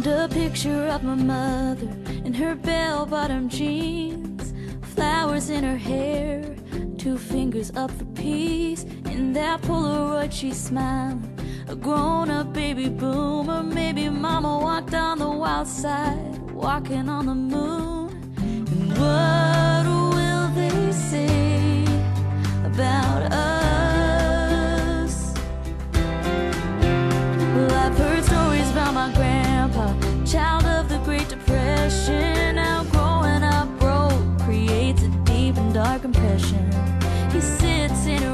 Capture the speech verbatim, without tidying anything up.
Found a picture of my mother in her bell-bottom jeans, flowers in her hair, two fingers up for peace. In that Polaroid she's smiling, a grown-up baby boomer. Maybe mama walked on the wild side, walking on the moon. And what will they say about us? Well, I've heard stories about my grandpa, child of the Great Depression. How growing up broke creates a deep and dark impression. He sits in a